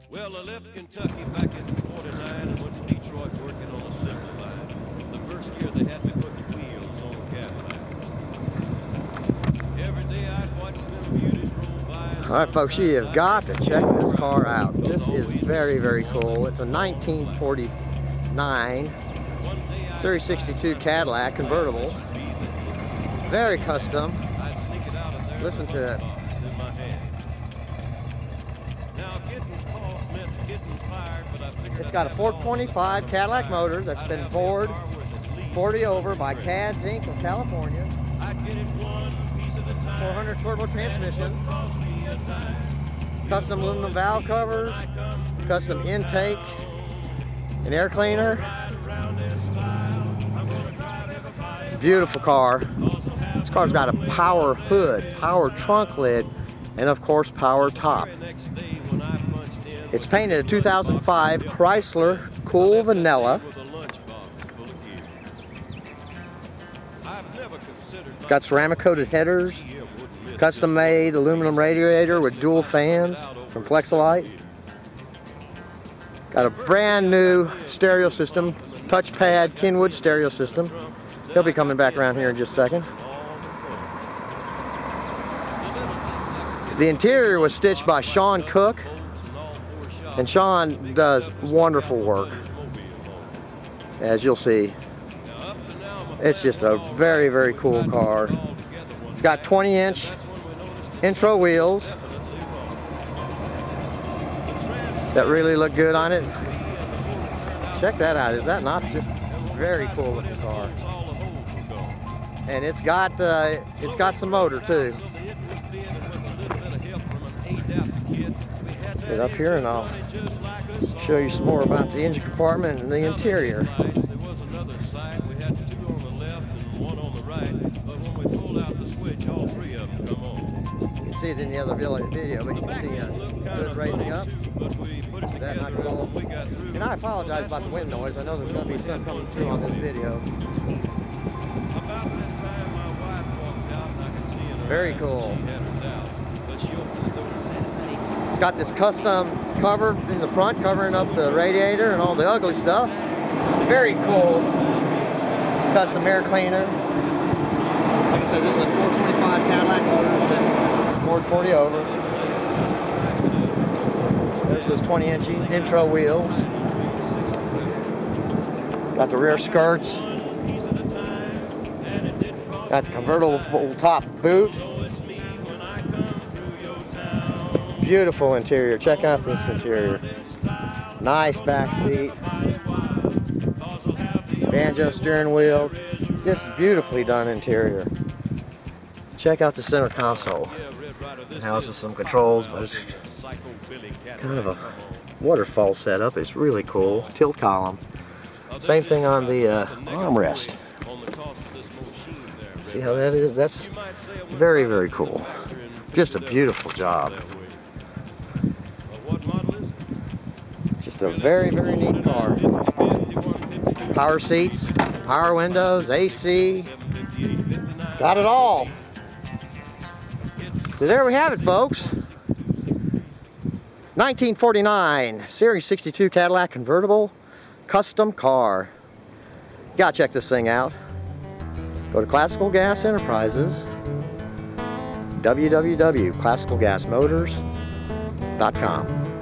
Well, I left Kentucky back in '49 and went to Detroit working on a assembly line. The first year they had me put the wheels on the Cadillac. Every day I'd watch them beauties roll by. All right, folks, you have got to check this car out. This is very, very cool. It's a 1949 Series 62 Cadillac Convertible. Very custom. Listen to it. It's got a 425 Cadillac motor that's been bored 40 over by Cad's Inc. of California. 400 turbo transmission. Custom aluminum valve covers. Custom intake. An air cleaner. Beautiful car. This car's got a power hood, power trunk lid, and of course power top. It's painted a 2005 Chrysler Cool Vanilla. Got ceramic coated headers, custom made aluminum radiator with dual fans from Flexolite. Got a brand new stereo system, touchpad Kenwood stereo system. He'll be coming back around here in just a second. The interior was stitched by Sean Cook, and Sean does wonderful work, as you'll see. It's just a very, very cool car. It's got 20-inch intro wheels that really look good on it. Check that out. Is that not just very cool looking car? And it's got some motor too. Get up here and I'll show you some more about the engine compartment and the interior. You can see it in the other video, but you can see hood raising up. That not cool. And I apologize about the wind noise. I know there's going to be some coming through on this video. Very cool. It's got this custom cover in the front, covering up the radiator and all the ugly stuff. Very cool. Custom air cleaner. Like I said, this is a 425 Cadillac motor. It's been bored 40 over. There's those 20-inch intro wheels. Got the rear skirts. Got the convertible top boot. Beautiful interior. Check out this interior. Nice back seat. Banjo steering wheel. Just beautifully done interior. Check out the center console. It houses some controls, but it's kind of a waterfall setup. It's really cool. Tilt column. Same thing on the armrest. See how that is? That's very, very cool. Just a beautiful job. Just a very, very neat car. Power seats, power windows, AC. It's got it all. So there we have it, folks. 1949 Series 62 Cadillac Convertible custom car. You gotta check this thing out. Go to Classical Gas Enterprises, www.classicalgasmotors.com.